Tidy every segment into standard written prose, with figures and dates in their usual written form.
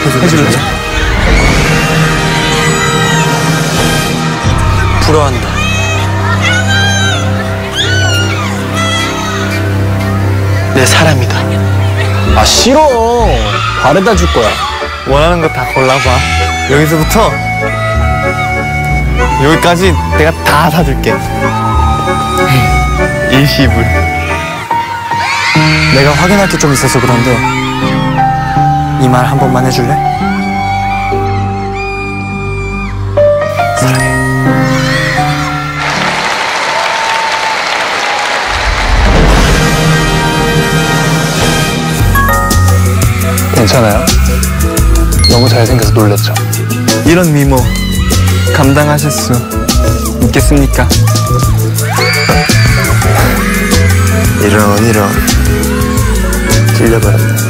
해줄래? 부러워한다. 내 사람이다. 아 싫어. 바래다 줄 거야. 원하는 거 다 골라봐. 여기서부터 여기까지 내가 다 사줄게. 일시불. 내가 확인할 게 좀 있어서 그런데 이 말 한 번만 해줄래? 사랑해. 괜찮아요? 너무 잘생겨서 놀랬죠? 이런 미모 감당하실 수 있겠습니까? 이런 질려버렸네.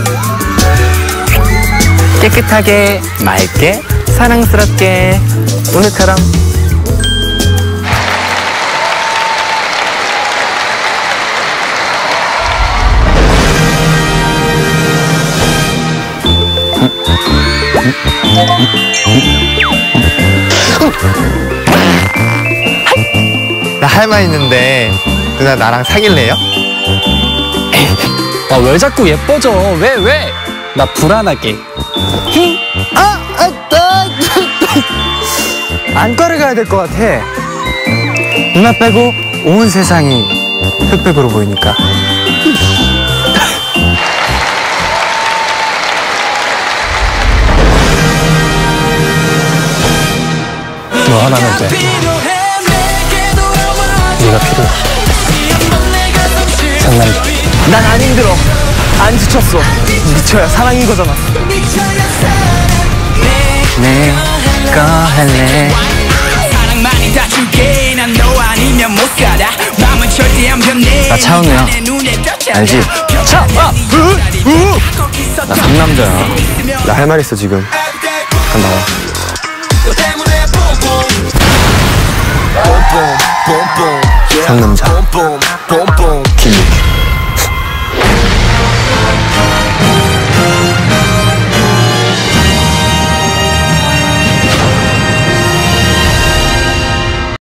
깨끗하게 맑게 사랑스럽게 오늘처럼. 나 할 말 있는데 누나 나랑 사귈래요? 아 왜 자꾸 예뻐져? 왜? 나 불안하게. 안과를 가야 될 것 같아. 누나 빼고 온 세상이 흑백으로 보이니까. 너 하나면 돼. 네가 필요해. 상남자. 난 안 힘들어. 안 지쳤어. 미쳐야 사랑인 거잖아. 내가 할래. 나 차은우야. 알지? 나 상남자야. 나 할 말 있어 지금. 나와. 상남자 김